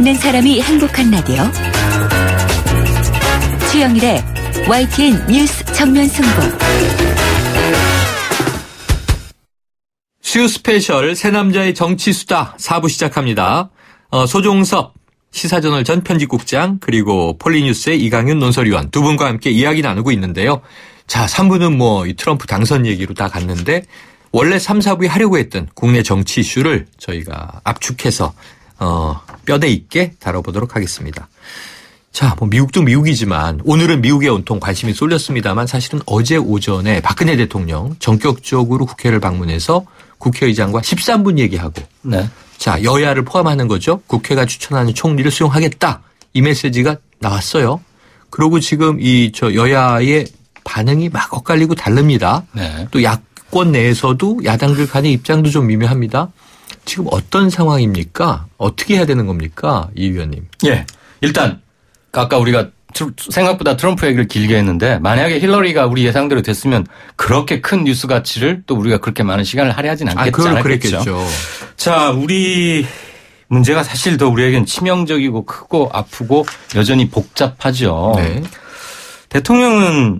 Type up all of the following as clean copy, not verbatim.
듣는 사람이 행복한 라디오 최영일의 YTN 뉴스 정면 승부. 수요 스페셜 새남자의 정치수다 4부 시작합니다. 소종섭 시사저널 전 편집국장 그리고 폴리뉴스의 이강윤 논설위원 두 분과 함께 이야기 나누고 있는데요. 자, 3부는 이 트럼프 당선 얘기로 다 갔는데 원래 3, 4부에 하려고 했던 국내 정치 이슈를 저희가 압축해서 뼈대 있게 다뤄보도록 하겠습니다. 자, 미국도 미국이지만 오늘은 미국에 온통 관심이 쏠렸습니다만 사실은 어제 오전에 박근혜 대통령 전격적으로 국회를 방문해서 국회의장과 13분 얘기하고 네. 자, 여야를 포함하는 거죠. 국회가 추천하는 총리를 수용하겠다. 이 메시지가 나왔어요. 그리고 지금 여야의 반응이 막 엇갈리고 다릅니다. 네. 또 야권 내에서도 야당들 간의 입장도 좀 미묘합니다. 지금 어떤 상황입니까? 어떻게 해야 되는 겁니까? 이 의원님. 예. 일단 아까 우리가 생각보다 트럼프 얘기를 길게 했는데 만약에 힐러리가 우리 예상대로 됐으면 그렇게 큰 뉴스 가치를 또 우리가 그렇게 많은 시간을 할애하진 않겠죠. 자, 우리 문제가 사실 더 우리에겐 치명적이고 크고 아프고 여전히 복잡하죠. 네. 대통령의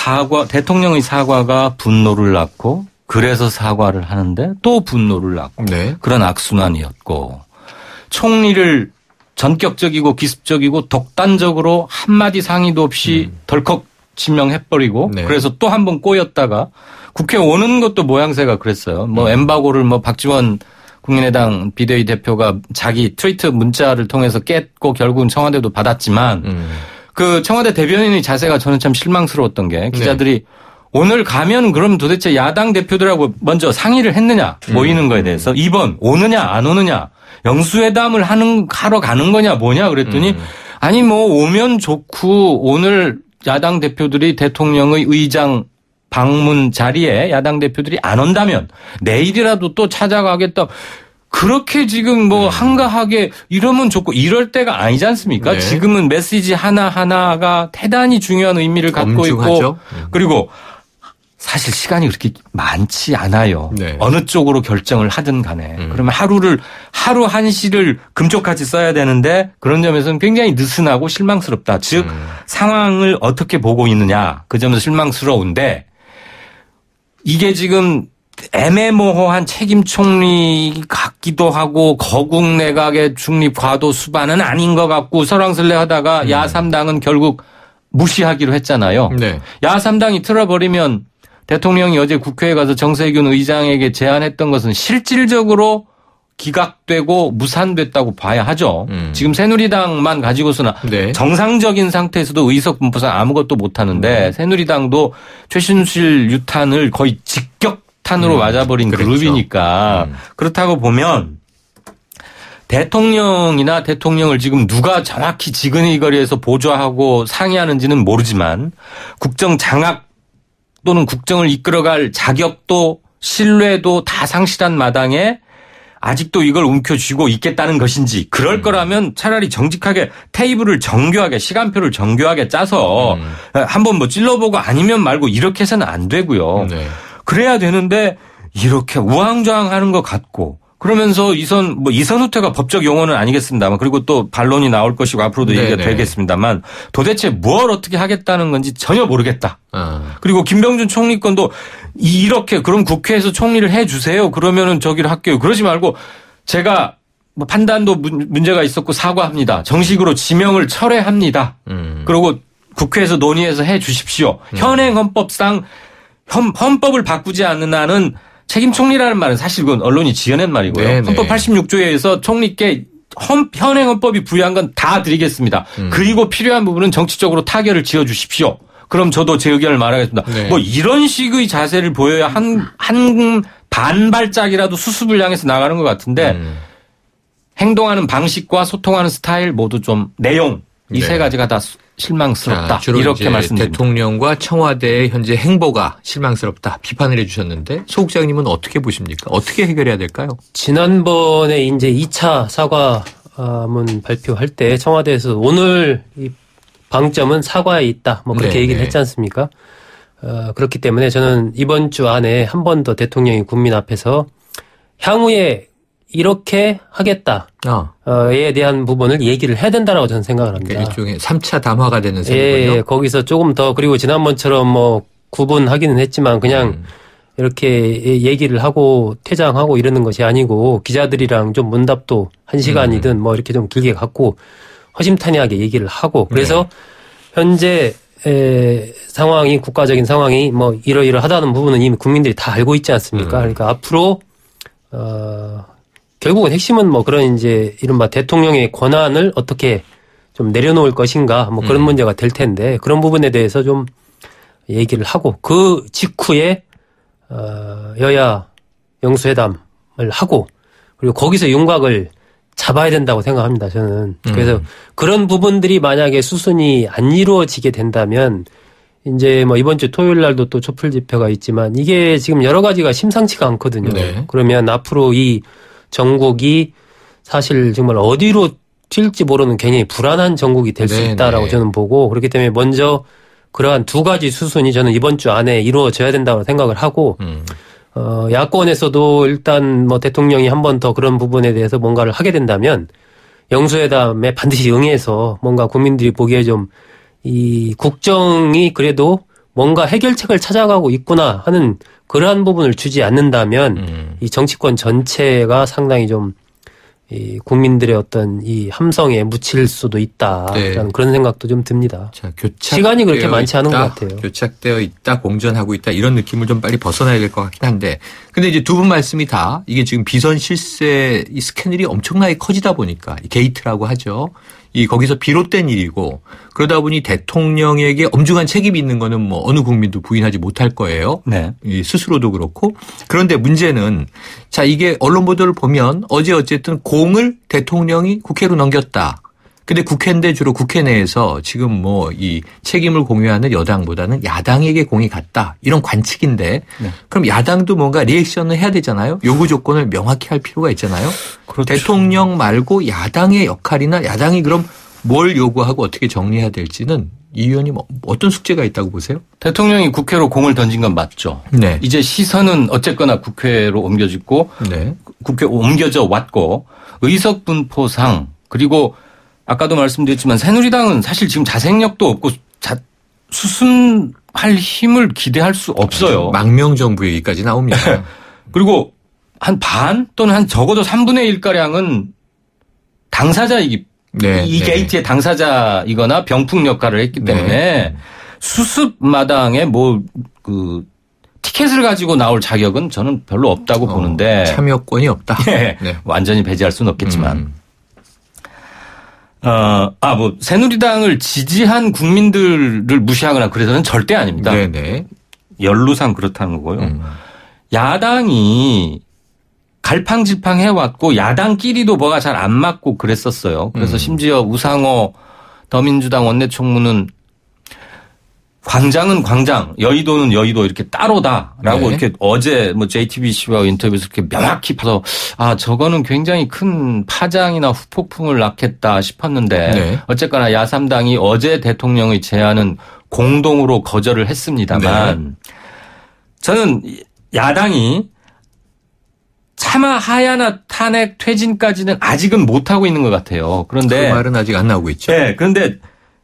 사과가 분노를 낳고 그래서 사과를 하는데 또 분노를 낳고 네. 그런 악순환이었고 총리를 전격적이고 기습적이고 독단적으로 한마디 상의도 없이 덜컥 지명해버리고 네. 그래서 또 한 번 꼬였다가 국회 오는 것도 모양새가 그랬어요. 엠바고를 박지원 국민의당 비대위 대표가 자기 트위터 문자를 통해서 깼고 결국은 청와대도 받았지만 그 청와대 대변인의 자세가 저는 참 실망스러웠던 게 기자들이 네. 오늘 가면 그럼 도대체 야당 대표들하고 먼저 상의를 했느냐 모이는 거에 대해서 2번 오느냐 안 오느냐 영수회담을 하러 가는 거냐 뭐냐 그랬더니 아니 오면 좋고 오늘 야당 대표들이 대통령의 의장 방문 자리에 야당 대표들이 안 온다면 내일이라도 또 찾아가겠다. 그렇게 지금 한가하게 이러면 좋고 이럴 때가 아니지 않습니까? 네. 지금은 메시지 하나하나가 대단히 중요한 의미를 갖고 엄중하죠. 있고 그리고 사실 시간이 그렇게 많지 않아요. 네. 어느 쪽으로 결정을 하든 간에. 그러면 하루 한시를 금쪽같이 써야 되는데 그런 점에서는 굉장히 느슨하고 실망스럽다. 즉 상황을 어떻게 보고 있느냐. 그 점에서 실망스러운데 이게 지금 애매모호한 책임 총리 같기도 하고 거국 내각의 중립 과도 수반은 아닌 것 같고 설왕설래하다가 야3당은 결국 무시하기로 했잖아요. 네. 야3당이 틀어버리면 대통령이 어제 국회에 가서 정세균 의장에게 제안했던 것은 실질적으로 기각되고 무산됐다고 봐야 하죠. 지금 새누리당만 가지고서는 네. 정상적인 상태에서도 의석 분포상 아무것도 못하는데 새누리당도 최순실 유탄을 거의 직격탄으로 맞아버린 그렇죠. 그룹이니까 그렇다고 보면 대통령이나 대통령을 지금 누가 정확히 지근의 거리에서 보좌하고 상의하는지는 모르지만 국정 장악 또는 국정을 이끌어갈 자격도 신뢰도 다 상실한 마당에 아직도 이걸 움켜쥐고 있겠다는 것인지 그럴 거라면 차라리 정직하게 테이블을 정교하게 시간표를 정교하게 짜서 한번 찔러보고 아니면 말고 이렇게 해서는 안 되고요. 네. 그래야 되는데 이렇게 우왕좌왕하는 것 같고 그러면서 이선 후퇴가 법적 용어는 아니겠습니다만 그리고 또 반론이 나올 것이고 앞으로도 얘기가 되겠습니다만 도대체 뭘 어떻게 하겠다는 건지 전혀 모르겠다. 그리고 김병준 총리 건도 이렇게 그럼 국회에서 총리를 해 주세요. 그러면은 저기를 할게요. 그러지 말고 제가 판단도 문제가 있었고 사과합니다. 정식으로 지명을 철회합니다. 그리고 국회에서 논의해서 해 주십시오. 현행 헌법상 헌법을 바꾸지 않는 한은 책임 총리라는 말은 사실 그건 언론이 지어낸 말이고요. 네네. 헌법 86조에 의해서 총리께 현행 헌법이 부여한 건 다 드리겠습니다. 그리고 필요한 부분은 정치적으로 타결을 지어 주십시오. 그럼 저도 제 의견을 말하겠습니다. 네. 이런 식의 자세를 보여야 한 반발짝이라도 수습을 향해서 나가는 것 같은데 행동하는 방식과 소통하는 스타일 모두 좀 내용 이 세 가지가 다 실망스럽다. 주로 이렇게 말씀드립니다. 대통령과 청와대의 현재 행보가 실망스럽다. 비판을 해 주셨는데 소 국장님은 어떻게 보십니까? 어떻게 해결해야 될까요? 지난번에 이제 2차 사과문 발표할 때 청와대에서 오늘 이 방점은 사과에 있다. 그렇게 얘기를 했지 않습니까? 그렇기 때문에 저는 이번 주 안에 한 번 더 대통령이 국민 앞에서 향후에 이렇게 하겠다에 대한 부분을 얘기를 해야 된다라고 저는 생각을 합니다. 그러니까 일종의 3차 담화가 되는 셈이군요. 예, 거기서 조금 더 그리고 지난번처럼 뭐 구분하기는 했지만 그냥 이렇게 얘기를 하고 퇴장하고 이러는 것이 아니고 기자들이랑 좀 문답도 1시간이든 뭐 이렇게 좀 길게 갖고 허심탄회하게 얘기를 하고 그래서 현재 상황이 국가적인 상황이 뭐 이러이러하다는 부분은 이미 국민들이 다 알고 있지 않습니까? 그러니까 앞으로 결국은 핵심은 뭐 그런 이제 이른바 대통령의 권한을 어떻게 좀 내려놓을 것인가 뭐 그런 문제가 될 텐데 그런 부분에 대해서 좀 얘기를 하고 그 직후에 여야 영수회담을 하고 그리고 거기서 윤곽을 잡아야 된다고 생각합니다. 저는. 그래서 그런 부분들이 만약에 수순이 안 이루어지게 된다면 이제 뭐 이번 주 토요일 날도 또 촛불 집회가 있지만 이게 지금 여러 가지가 심상치가 않거든요. 네. 그러면 앞으로 이 전국이 사실 정말 어디로 튈지 모르는 굉장히 불안한 전국이 될 수 있다라고 저는 보고 그렇기 때문에 먼저 그러한 두 가지 수순이 저는 이번 주 안에 이루어져야 된다고 생각을 하고 야권에서도 일단 뭐 대통령이 한 번 더 그런 부분에 대해서 뭔가를 하게 된다면 영수회담에 반드시 응해서 뭔가 국민들이 보기에 좀 이 국정이 그래도 뭔가 해결책을 찾아가고 있구나 하는 그러한 부분을 주지 않는다면 이 정치권 전체가 상당히 좀 이 국민들의 어떤 이 함성에 묻힐 수도 있다라는 그런 생각도 좀 듭니다. 자, 시간이 그렇게 많지 않은 것 같아요. 교착되어 있다, 공전하고 있다 이런 느낌을 좀 빨리 벗어나야 될 것 같긴 한데 근데 이제 두 분 말씀이 다 이게 지금 비선 실세 이 스캔들이 엄청나게 커지다 보니까 이 게이트라고 하죠. 이 거기서 비롯된 일이고 그러다 보니 대통령에게 엄중한 책임이 있는 거는 뭐 어느 국민도 부인하지 못할 거예요. 네. 이 스스로도 그렇고 그런데 문제는 자 이게 언론 보도를 보면 어제 어쨌든 공을 대통령이 국회로 넘겼다. 근데 국회인데 주로 국회 내에서 지금 뭐 이 책임을 공유하는 여당보다는 야당에게 공이 갔다. 이런 관측인데 그럼 야당도 뭔가 리액션을 해야 되잖아요. 요구 조건을 명확히 할 필요가 있잖아요. 그렇죠. 대통령 말고 야당의 역할이나 야당이 그럼 뭘 요구하고 어떻게 정리해야 될지는 이 의원님 어떤 숙제가 있다고 보세요? 대통령이 국회로 공을 던진 건 맞죠. 네. 이제 시선은 어쨌거나 국회로 옮겨지고 국회 옮겨져 왔고 의석 분포상 그리고 아까도 말씀드렸지만 새누리당은 사실 지금 자생력도 없고 수순할 힘을 기대할 수 없어요. 망명정부 얘기까지 나옵니다. 그리고 한 반 또는 한 적어도 3분의 1가량은 당사자이기 이 게이트의 당사자이거나 병풍 역할을 했기 때문에 수습 마당에 뭐 그 티켓을 가지고 나올 자격은 저는 별로 없다고 보는데 참여권이 없다. 네. 완전히 배제할 수는 없겠지만 뭐 새누리당을 지지한 국민들을 무시하거나 그래서는 절대 아닙니다. 네네. 연루상 그렇다는 거고요. 야당이 갈팡질팡 해왔고 야당끼리도 뭐가 잘 안 맞고 그랬었어요. 그래서 심지어 우상호 더민주당 원내총무는 광장은 광장, 여의도는 여의도 이렇게 따로다라고 이렇게 어제 뭐 JTBC와 인터뷰에서 이렇게 명확히 봐서 저거는 굉장히 큰 파장이나 후폭풍을 낳겠다 싶었는데 어쨌거나 야3당이 어제 대통령의 제안은 공동으로 거절을 했습니다만 저는 야당이 차마 하야나 탄핵 퇴진까지는 아직은 못하고 있는 것 같아요. 그런데. 그 말은 아직 안 나오고 있죠. 네. 그런데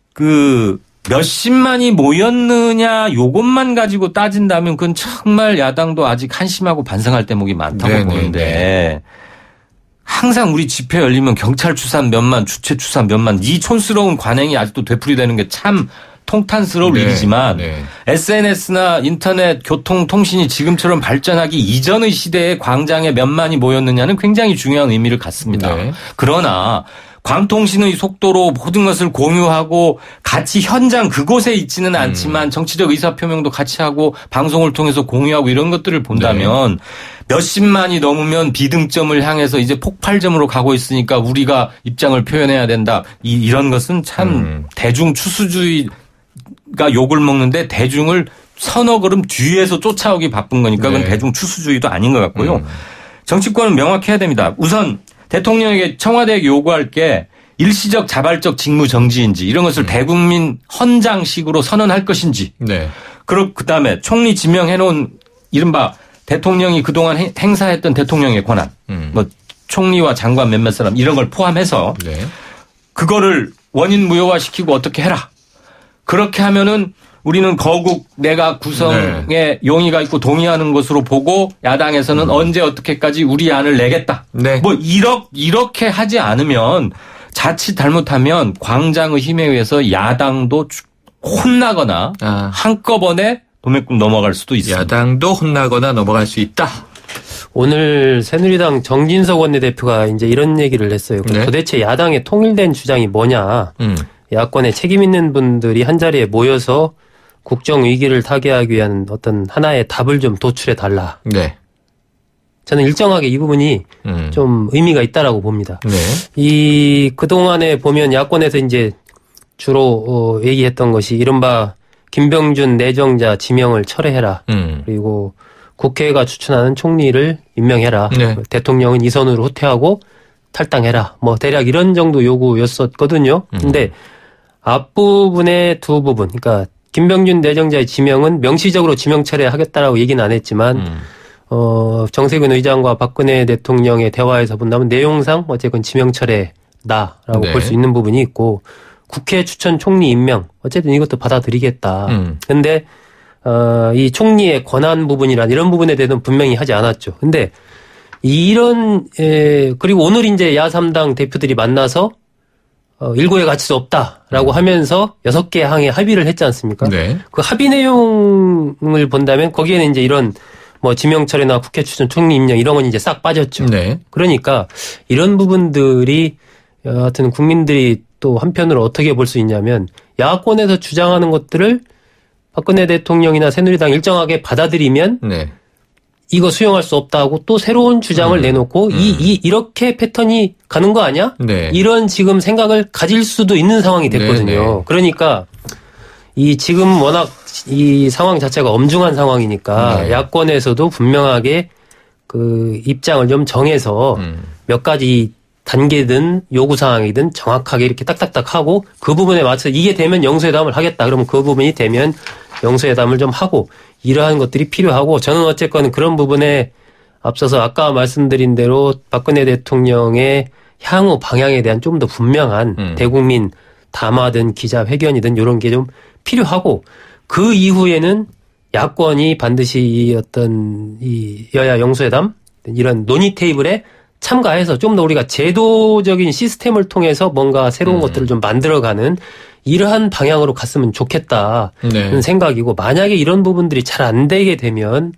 몇십만이 모였느냐 요것만 가지고 따진다면 그건 정말 야당도 아직 한심하고 반성할 대목이 많다고 보는데 항상 우리 집회 열리면 경찰 추산 몇만, 주최 추산 몇만 이 촌스러운 관행이 아직도 되풀이되는 게 참 통탄스러울 일이지만 SNS나 인터넷, 교통, 통신이 지금처럼 발전하기 이전의 시대에 광장에 몇만이 모였느냐는 굉장히 중요한 의미를 갖습니다. 그러나 광통신의 속도로 모든 것을 공유하고 같이 현장 그곳에 있지는 않지만 정치적 의사표명도 같이 하고 방송을 통해서 공유하고 이런 것들을 본다면 몇십만이 넘으면 비등점을 향해서 이제 폭발점으로 가고 있으니까 우리가 입장을 표현해야 된다. 이런 것은 참 대중 추수주의가 욕을 먹는데 대중을 서너 걸음 뒤에서 쫓아오기 바쁜 거니까 그건 대중 추수주의도 아닌 것 같고요. 정치권은 명확해야 됩니다. 우선 대통령에게 청와대에게 요구할 게 일시적 자발적 직무 정지인지 이런 것을 대국민 헌장식으로 선언할 것인지 그다음에 총리 지명해놓은 이른바 대통령이 그동안 행사했던 대통령의 권한 뭐 총리와 장관 몇몇 사람 이런 걸 포함해서 네. 그거를 원인 무효화시키고 어떻게 해라. 그렇게 하면은 우리는 거국 내각 구성에 용의가 있고 동의하는 것으로 보고 야당에서는 언제 어떻게까지 우리 안을 내겠다. 네. 뭐 이렇게 하지 않으면 자칫 잘못하면 광장의 힘에 의해서 야당도 혼나거나 한꺼번에 도매금 넘어갈 수도 있습니다. 야당도 혼나거나 넘어갈 수 있다. 오늘 새누리당 정진석 원내대표가 이제 이런 얘기를 했어요. 네. 도대체 야당의 통일된 주장이 뭐냐. 야권에 책임 있는 분들이 한자리에 모여서 국정 위기를 타개하기 위한 어떤 하나의 답을 좀 도출해 달라. 네. 저는 일정하게 이 부분이 좀 의미가 있다라고 봅니다. 네. 그동안에 보면 야권에서 이제 주로 얘기했던 것이 이른바 김병준 내정자 지명을 철회해라. 그리고 국회가 추천하는 총리를 임명해라. 네. 대통령은 이선으로 후퇴하고 탈당해라. 뭐 대략 이런 정도 요구였었거든요. 근데 앞부분의 두 부분, 그러니까 김병준 내정자의 지명은 명시적으로 지명 철회하겠다라고 얘기는 안 했지만 정세균 의장과 박근혜 대통령의 대화에서 본다면 내용상 어쨌든 지명 철회다라고 네. 볼 수 있는 부분이 있고 국회 추천 총리 임명 어쨌든 이것도 받아들이겠다. 근데 이 총리의 권한 부분이란 이런 부분에 대해서는 분명히 하지 않았죠. 근데 그리고 오늘 이제 야3당 대표들이 만나서 일고에 가칠 수 없다라고 하면서 6개 항에 합의를 했지 않습니까? 네. 그 합의 내용을 본다면 거기에는 이제 이런 뭐 지명철회나 국회 추천 총리 임명 이런 건 이제 싹 빠졌죠. 네. 그러니까 이런 부분들이 하여튼 국민들이 또 한편으로 어떻게 볼 수 있냐면 야권에서 주장하는 것들을 박근혜 대통령이나 새누리당 일정하게 받아들이면 네. 이거 수용할 수 없다고 또 새로운 주장을 내놓고 이렇게 패턴이 가는 거 아니야? 네. 이런 지금 생각을 가질 수도 있는 상황이 됐거든요. 네. 그러니까 지금 워낙 이 상황 자체가 엄중한 상황이니까 네. 야권에서도 분명하게 그 입장을 좀 정해서 몇 가지 단계든 요구사항이든 정확하게 이렇게 딱딱딱 하고 그 부분에 맞춰서 이게 되면 영수회담을 하겠다. 그러면 그 부분이 되면 영수회담을 좀 하고 이러한 것들이 필요하고 저는 어쨌건 그런 부분에 앞서서 아까 말씀드린 대로 박근혜 대통령의 향후 방향에 대한 좀 더 분명한 대국민 담화든 기자회견이든 이런 게 좀 필요하고 그 이후에는 야권이 반드시 이 어떤 이 여야 영수회담 이런 논의 테이블에 참가해서 좀 더 우리가 제도적인 시스템을 통해서 뭔가 새로운 것들을 좀 만들어가는 이러한 방향으로 갔으면 좋겠다는 네. 생각이고 만약에 이런 부분들이 잘 안 되게 되면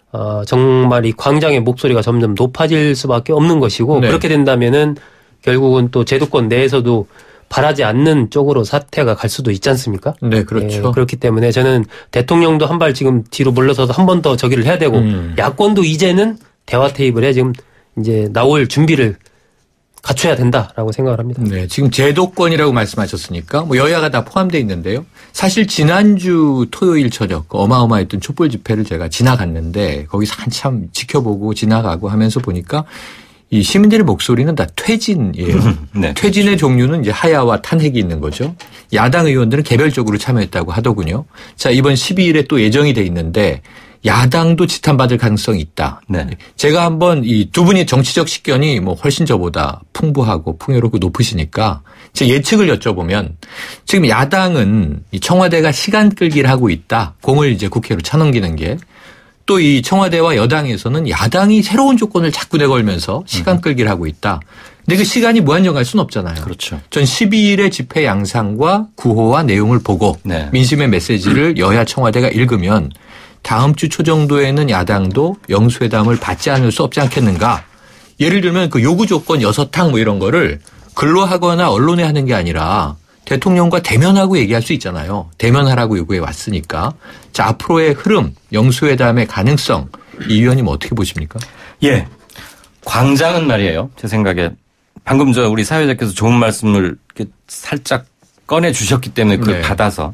정말 이 광장의 목소리가 점점 높아질 수밖에 없는 것이고 네. 그렇게 된다면은 결국은 또 제도권 내에서도 바라지 않는 쪽으로 사태가 갈 수도 있지 않습니까? 네, 그렇죠. 그렇기 때문에 저는 대통령도 한 발 지금 뒤로 물러서서 한 번 더 저기를 해야 되고 야권도 이제는 대화 테이블에 지금 이제 나올 준비를 갖춰야 된다라고 생각을 합니다. 네, 지금 제도권이라고 말씀하셨으니까 뭐 여야가 다 포함되어 있는데요. 사실 지난주 토요일 저녁 어마어마했던 촛불 집회를 제가 지나갔는데 거기서 한참 지켜보고 지나가고 하면서 보니까 이 시민들의 목소리는 다 퇴진이에요. 네. 퇴진의 종류는 이제 하야와 탄핵이 있는 거죠. 야당 의원들은 개별적으로 참여했다고 하더군요. 자, 이번 12일에 또 예정이 돼 있는데 야당도 지탄받을 가능성이 있다. 네. 제가 한번 이 두 분이 정치적 식견이 뭐 훨씬 저보다 풍부하고 풍요롭고 높으시니까 제 예측을 여쭤보면 지금 야당은 이 청와대가 시간 끌기를 하고 있다. 공을 이제 국회로 쳐넘기는 게. 또 이 청와대와 여당에서는 야당이 새로운 조건을 자꾸 내걸면서 시간 끌기를 하고 있다. 근데 그 시간이 무한정 갈 수는 없잖아요. 그렇죠. 전 12일의 집회 양상과 구호와 내용을 보고 네. 민심의 메시지를 여야 청와대가 읽으면 다음 주 초 정도에는 야당도 영수회담을 받지 않을 수 없지 않겠는가. 예를 들면 그 요구 조건 6항 뭐 이런 거를 글로 하거나 언론에 하는 게 아니라 대통령과 대면하고 얘기할 수 있잖아요. 대면하라고 요구해 왔으니까. 자, 앞으로의 흐름, 영수회담의 가능성 이 의원님 어떻게 보십니까? 예. 광장은 말이에요. 제 생각에 방금 우리 사회자께서 좋은 말씀을 이렇게 살짝 꺼내 주셨기 때문에 그걸 네. 받아서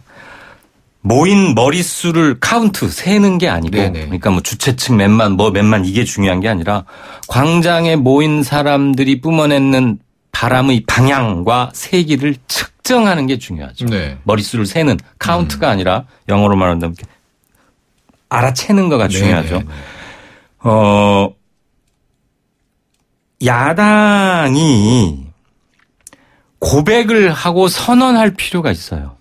모인 머릿수를 카운트 세는 게 아니고 네네. 그러니까 뭐 주최측 몇만 이게 중요한 게 아니라 광장에 모인 사람들이 뿜어내는 바람의 방향과 세기를 측정하는 게 중요하죠. 네. 머릿수를 세는 카운트가 아니라 영어로 말한다면 이렇게 알아채는 거가 중요하죠. 야당이 고백을 하고 선언할 필요가 있어요.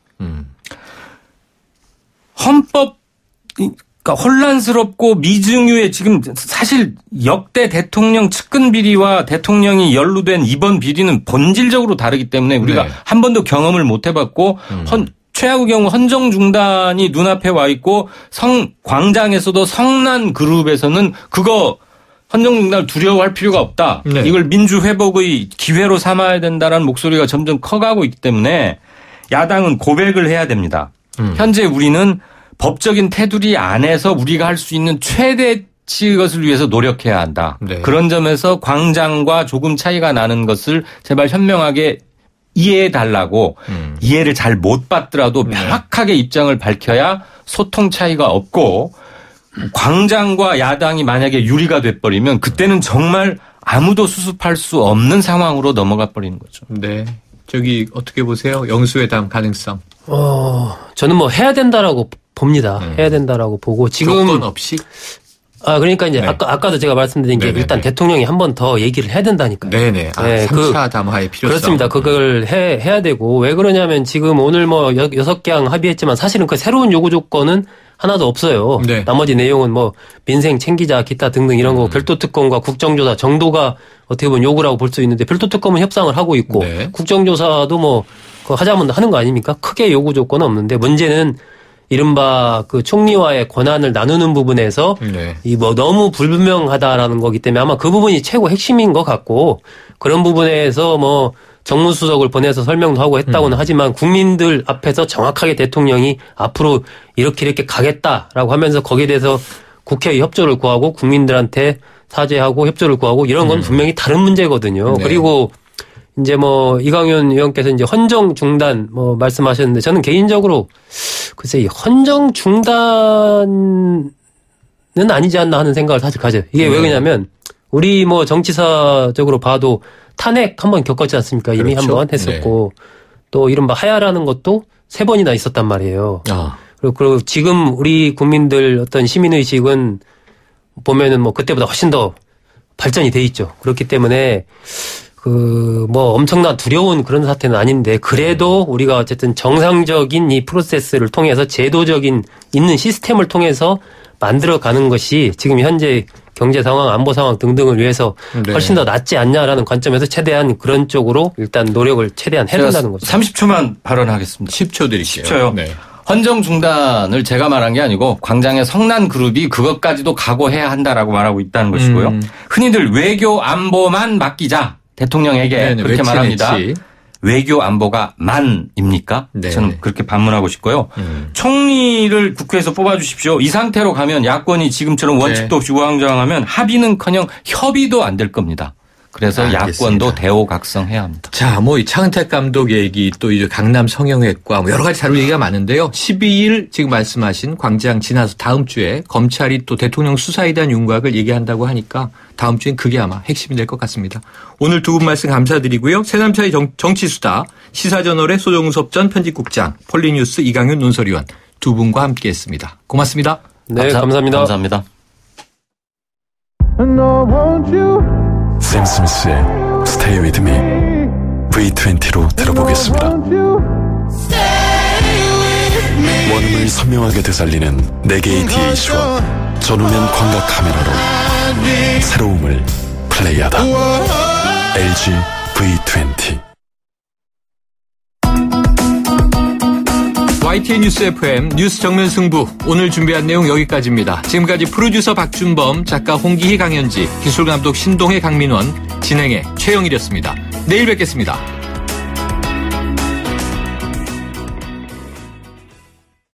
헌법, 그러니까 혼란스럽고 미증유의 지금 사실 역대 대통령 측근 비리와 대통령이 연루된 이번 비리는 본질적으로 다르기 때문에 우리가 한 번도 경험을 못 해봤고 최악의 경우 헌정 중단이 눈앞에 와 있고 광장에서도 성난 그룹에서는 그거 헌정 중단을 두려워할 필요가 없다. 네. 이걸 민주 회복의 기회로 삼아야 된다라는 목소리가 점점 커가고 있기 때문에 야당은 고백을 해야 됩니다. 현재 우리는 법적인 테두리 안에서 우리가 할 수 있는 최대치의 것을 위해서 노력해야 한다. 네. 그런 점에서 광장과 조금 차이가 나는 것을 제발 현명하게 이해해달라고 이해를 잘 못 받더라도 명확하게 입장을 밝혀야 소통 차이가 없고 광장과 야당이 만약에 유리가 돼버리면 그때는 정말 아무도 수습할 수 없는 상황으로 넘어가 버리는 거죠. 네. 저기 어떻게 보세요? 영수회담 가능성. 저는 뭐 해야 된다라고 봅니다. 해야 된다라고 보고 지금 조건 없이. 그러니까 이제 네. 아까도 제가 말씀드린 게 일단 대통령이 한 번 더 얘기를 해야 된다니까요. 네네. 3차 담화의 필요성. 그렇습니다. 그걸 해야 되고 왜 그러냐면 지금 오늘 뭐 6개항 합의했지만 사실은 그 새로운 요구 조건은 하나도 없어요. 네. 나머지 내용은 뭐 민생 챙기자 기타 등등 이런 거 별도 특검과 국정조사 정도가 어떻게 보면 요구라고 볼 수 있는데 별도 특검은 협상을 하고 있고 네. 국정조사도 뭐 그거 하자면 하는 거 아닙니까? 크게 요구 조건은 없는데 문제는 이른바 그 총리와의 권한을 나누는 부분에서 네. 이 뭐 너무 불분명하다라는 거기 때문에 아마 그 부분이 최고 핵심인 것 같고 그런 부분에서 뭐 정무수석을 보내서 설명도 하고 했다고는 하지만 국민들 앞에서 정확하게 대통령이 앞으로 이렇게 가겠다라고 하면서 거기에 대해서 국회의 협조를 구하고 국민들한테 사죄하고 협조를 구하고 이런 건 분명히 다른 문제거든요. 네. 그리고 이제 뭐 이강윤 의원께서 이제 헌정 중단 뭐 말씀하셨는데 저는 개인적으로 글쎄 이 헌정 중단은 아니지 않나 하는 생각을 사실 가져요. 이게 왜 그러냐면 우리 뭐 정치사적으로 봐도 탄핵 한번 겪었지 않습니까? 이미 그렇죠. 한번 했었고 네. 또 이른바 하야라는 것도 3번이나 있었단 말이에요. 그리고 지금 우리 국민들 어떤 시민의식은 보면은 뭐 그때보다 훨씬 더 발전이 돼 있죠. 그렇기 때문에 뭐 엄청난 두려운 그런 사태는 아닌데 그래도 우리가 어쨌든 정상적인 이 프로세스를 통해서 제도적인 있는 시스템을 통해서 만들어가는 것이 지금 현재 경제 상황, 안보 상황 등등을 위해서 훨씬 더 낫지 않냐라는 관점에서 최대한 그런 쪽으로 일단 노력을 최대한 해야 된다는 거죠. 30초만 발언하겠습니다. 10초 드릴게요. 10초요. 네. 헌정 중단을 제가 말한 게 아니고 광장의 성난 그룹이 그것까지도 각오해야 한다라고 말하고 있다는 것이고요. 흔히들 외교 안보만 맡기자. 대통령에게 네네, 그렇게 말합니다. 외교 안보가 만입니까? 네. 저는 그렇게 반문하고 싶고요. 총리를 국회에서 뽑아주십시오. 이 상태로 가면 야권이 지금처럼 원칙도 없이 우왕좌왕하면 합의는커녕 협의도 안 될 겁니다. 그래서 알겠습니다. 야권도 대오각성해야 합니다. 자, 뭐 이 차은택 감독 얘기 또 이제 강남 성형외과 뭐 여러 가지 다룰 얘기가 많은데요. 12일 지금 말씀하신 광장 지나서 다음 주에 검찰이 또 대통령 수사에 대한 윤곽을 얘기한다고 하니까 다음 주엔 그게 아마 핵심이 될 것 같습니다. 오늘 두 분 말씀 감사드리고요. 새남차의 정치수다 시사저널의 소정섭 전 편집국장, 폴리뉴스 이강윤 논설위원 두 분과 함께했습니다. 고맙습니다. 네, 감사합니다. 감사합니다. 샘 스미스의 Stay With Me V20로 들어보겠습니다. 원음을 선명하게 되살리는 4개의 DAC와 전후면 광각 카메라로 새로움을 플레이하다. LG V20. YTN 뉴스 FM 뉴스 정면 승부 오늘 준비한 내용 여기까지입니다. 지금까지 프로듀서 박준범, 작가 홍기희, 강현지, 기술감독 신동해, 강민원, 진행의 최영일이었습니다. 내일 뵙겠습니다.